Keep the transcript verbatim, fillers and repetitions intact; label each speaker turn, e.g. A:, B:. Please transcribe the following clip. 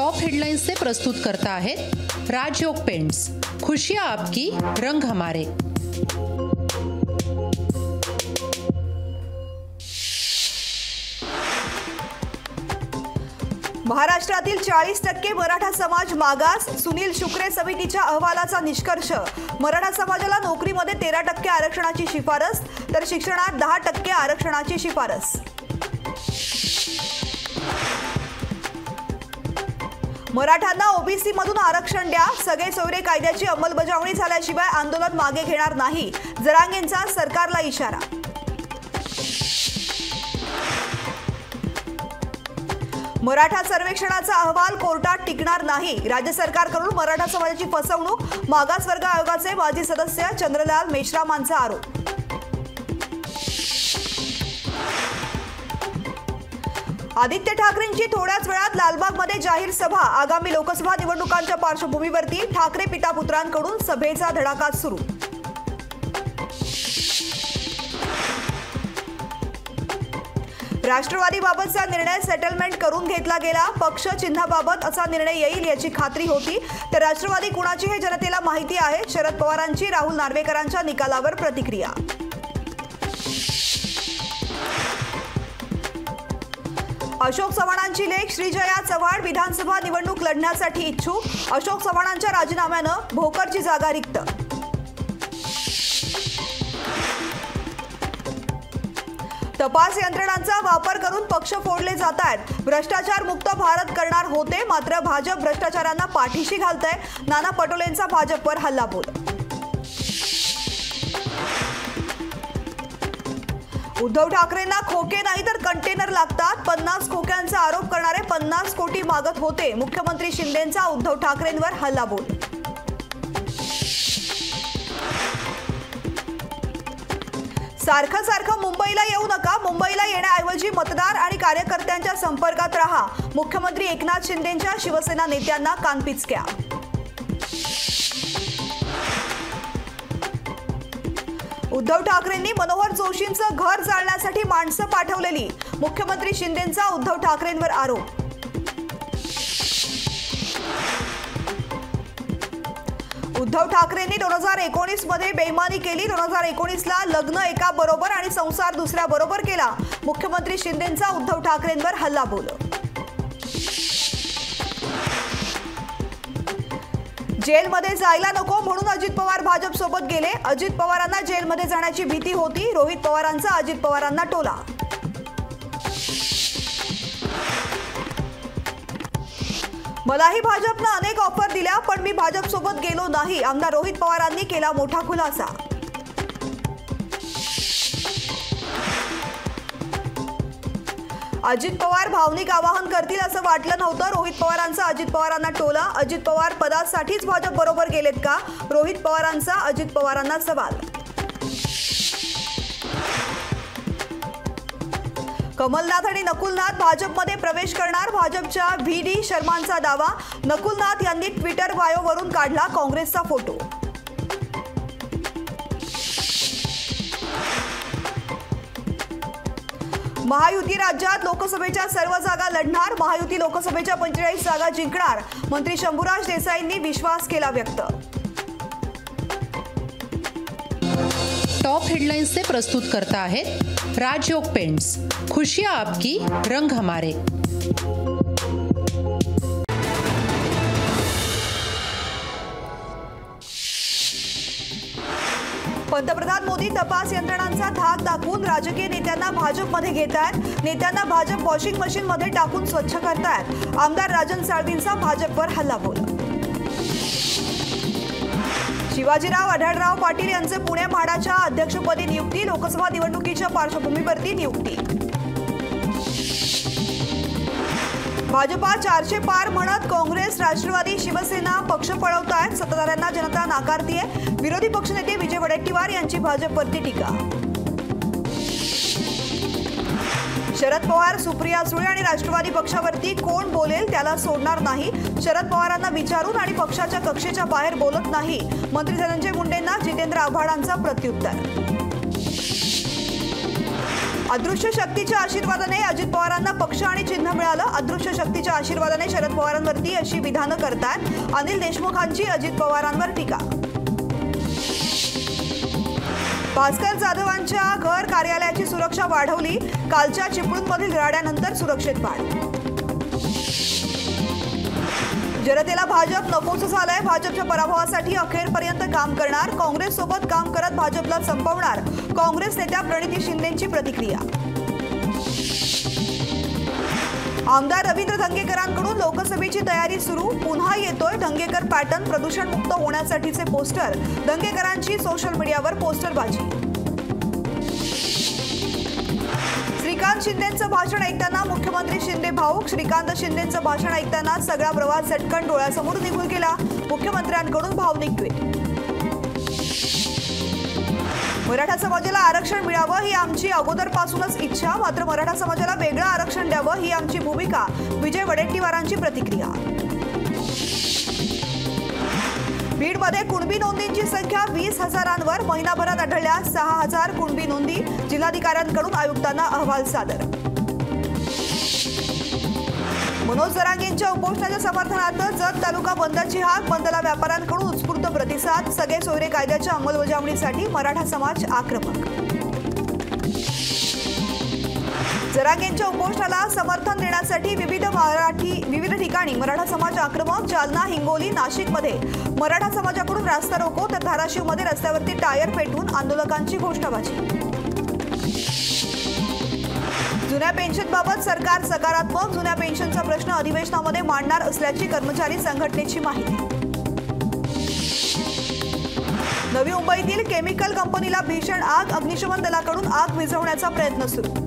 A: Top headlines से प्रस्तुत करता है राजयोग पेंट्स। खुशियां आपकी, रंग हमारे।
B: महाराष्ट्रातील चाळीस टक्के मराठा समाज मागास। सुनील शुक्रे समितीच्या अहवालाचा निष्कर्ष। मराठा समाजाला नोकरीमध्ये तेरा टक्के आरक्षणाची शिफारस तर शिक्षणात दहा टक्के आरक्षणाची शिफारस। मराठ्यांना ओबीसी मधून आरक्षण द्या। सगळे सोयरे कायद्याची अंमलबजावणी झाल्याशिवाय आंदोलन मागे घेणार नाही। जरांगेंचा सरकारला इशारा। मराठा सर्वेक्षणाचा अहवाल कोर्टात टिकणार नाही। राज्य सरकारकडून मराठा समाजाची फसवणूक। मागासवर्ग आयोगाचे माजी सदस्य चंद्रलाल मेश्रामांचा आरोप। आदित्य ठाकरेंची थोड्याच वेळात लालबागमध्ये जाहीर सभा। आगामी लोकसभा निवडणुकांच्या पार्श्वभूमीवरती ठाकरे पितापुत्रांकडून सभेचा धडाका सुरू। राष्ट्रवादीबाबतचा निर्णय सेटलमेंट करून घेतला गेला। पक्ष चिन्हाबाबत असा निर्णय येईल याची खात्री होती, तर राष्ट्रवादी कुणाची हे जनतेला माहिती आहे। शरद पवारांची राहुल नार्वेकरांच्या निकालावर प्रतिक्रिया। अशोक चव्हाणांची लेख श्रीजया चव्हाण विधानसभा निवडणूक लढण्यासाठी इच्छुक। अशोक चव्हाणांच्या राजीनाम्यानं भोकरची जागा रिक्त। तपास यंत्रणांचा वापर करून पक्ष फोडले जात आहेत। भ्रष्टाचार मुक्त भारत करणार होते, मात्र भाजप भ्रष्टाचारांना पाठीशी घालतंय। नाना पटोलेंचा भाजपवर हल्लाबोल। उद्धव ठाकरेंना खोके नाही तर कंटेनर लागतात। पन्नास खोक्यांचा आरोप करणारे पन्नास कोटी मागत होते। मुख्यमंत्री शिंदेंचा उद्धव ठाकरेंवर हल्लाबोल। सारखं सारखं मुंबईला येऊ नका। मुंबईला येण्याऐवजी मतदार आणि कार्यकर्त्यांच्या संपर्कात राहा। मुख्यमंत्री एकनाथ शिंदेंच्या शिवसेना नेत्यांना कानपिचक्या। उद्धव ठाकरेंनी मनोहर जोशींचं घर जाळण्यासाठी माणसं पाठवलेली। मुख्यमंत्री शिंदेंचा उद्धव ठाकरेंवर आरोप। उद्धव ठाकरेंनी दोन हजार एकोणीस मध्ये बेईमानी केली। दोन हजार एकोणीस ला लग्न एका बरोबर आणि संसार दुसऱ्या बरोबर केला। मुख्यमंत्री शिंदेंचा उद्धव ठाकरेंवर हल्लाबोल। जेलमध्ये जायला नको म्हणून अजित पवार भाजप सोबत गेले। अजित पवारांना जेलमध्ये जाण्याची भीती होती। रोहित पवारांचा अजित पवारांना टोला। मलाही भाजपनं अनेक ऑफर दिल्या, पण मी भाजप सोबत गेलो नाही। आमदार रोहित पवारांनी केला मोठा खुलासा। अजित पवार भावनिक आवाहन करतील असं वाटलं नव्हतं। रोहित पवारांचा अजित पवारांना टोला। अजित पवार पदासाठीच भाजप बरोबर गेलेत का? रोहित पवारांचा अजित पवारांना सवाल। कमलनाथ आणि नकुलनाथ भाजपमध्ये प्रवेश करणार। भाजपच्या व्ही डी शर्मांचा दावा। नकुलनाथ यांनी ट्विटर बायोवरून काढला काँग्रेसचा फोटो। महायुती राज्यात लोकसभेच्या सर्व जागा लढणार। महायुती लोकसभेच्या पंचेचाळीस जागा जिंकणार। मंत्री शंभूराज देसाईंनी विश्वास केला व्यक्त।
A: टॉप हेडलाइन्स से प्रस्तुत करता है राजयोग पेंट्स। खुशियां आपकी, रंग हमारे।
B: पंतप्रधान मोदी तपास यंत्रणांचा धाक दाखवून राजकीय नेत्यांना भाजपमध्ये घेत आहेत। नेत्यांना भाजप वॉशिंग मशीनमध्ये टाकून स्वच्छ करतायत। आमदार राजन साळवींचा भाजपवर हल्लाबोल। शिवाजीराव आढळराव पाटील यांचे पुणे म्हाडाच्या अध्यक्षपदी नियुक्ती। लोकसभा निवडणुकीच्या पार्श्वभूमीवरती नियुक्ती। भाजपा चारशे पार म्हणत काँग्रेस राष्ट्रवादी शिवसेना पक्ष पळवतायत। सत्ताधाऱ्यांना जनता नाकारतीये। विरोधी पक्षनेते विजय वडेट्टीवार यांची भाजपवरती टीका। शरद पवार, सुप्रिया सुळे आणि राष्ट्रवादी पक्षावरती कोण बोलेल त्याला सोडणार नाही। शरद पवारांना विचारून आणि पक्षाच्या कक्षेच्या बाहेर बोलत नाही। मंत्री धनंजय मुंडेंना जितेंद्र आव्हाडांचा प्रत्युत्तर। अदृश्य शक्तीच्या आशीर्वादाने अजित पवारांना पक्ष आणि चिन्ह मिळालं. अदृश्य शक्तीच्या आशीर्वादाने शरद पवारांवरती अशी विधानं करतात अनिल देशमुखांची अजित पवारांवर टीका. भास्कर जाधवांच्या घर कार्यालयाची सुरक्षा वाढवली. कालच्या चिपळूणमधील राड्यानंतर सुरक्षेत वाढ. जनतेला भाजप नकोच झालंय. भाजपच्या पराभवासाठी अखेरपर्यंत काम करणार. काँग्रेस सोबत काम करत भाजपला संपवणार. काँग्रेस नेत्या प्रणिती शिंदेंची प्रतिक्रिया. आमदार रवींद्र धंगेकरांकडून लोकसभेची तयारी सुरू. पुन्हा येतोय धंगेकर पॅटर्न. प्रदूषण मुक्त होण्यासाठीचे पोस्टर. धंगेकरांची सोशल मीडियावर पोस्टरबाजी. श्रीकांत शिंदेंचं भाषण ऐकताना मुख्यमंत्री शिंदे भाऊक. श्रीकांत शिंदेंचं भाषण ऐकताना सगळा प्रवास झटकन डोळ्यासमोर निघून गेला. मुख्यमंत्र्यांकडून भावनिक ट्विट. मराठा समाजाला आरक्षण मिळावं ही आमची अगोदरपासूनच इच्छा. मात्र मराठा समाजाला वेगळं आरक्षण द्यावं ही आमची भूमिका. विजय वडेट्टीवारांची प्रतिक्रिया. बीडमध्ये कुणबी नोंदींची संख्या वीस हजारांवर. महिनाभरात आढळल्या सहा हजार कुणबी नोंदी. जिल्हाधिकाऱ्यांकडून आयुक्तांना अहवाल सादर. मनोज जरांगेंच्या उपोषणाच्या समर्थनार्थ जत तालुका बंदची हाक. बंदला व्यापाऱ्यांकडून उत्स्फूर्त प्रतिसाद. सगळे सोयरे कायद्याच्या अंमलबजावणीसाठी मराठा समाज आक्रमक. जरांगेंच्या उपोषणाला समर्थन देण्यासाठी विविध मराठी विविध ठिकाणी मराठा समाज आक्रमक. जालना, हिंगोली, नाशिकमध्ये मराठा समाजाकडून रास्ता रोको तर धाराशिवमध्ये रस्त्यावरती टायर पेटवून आंदोलकांची घोषणाबाजी. जुन्या पेन्शनबाबत सरकार सकारात्मक. जुन्या पेन्शनचा प्रश्न अधिवेशनामध्ये मांडणार असल्याची कर्मचारी संघटनेची माहिती. नवी मुंबईतील केमिकल कंपनीला भीषण आग. अग्निशमन दलाकडून आग विझवण्याचा प्रयत्न सुरू.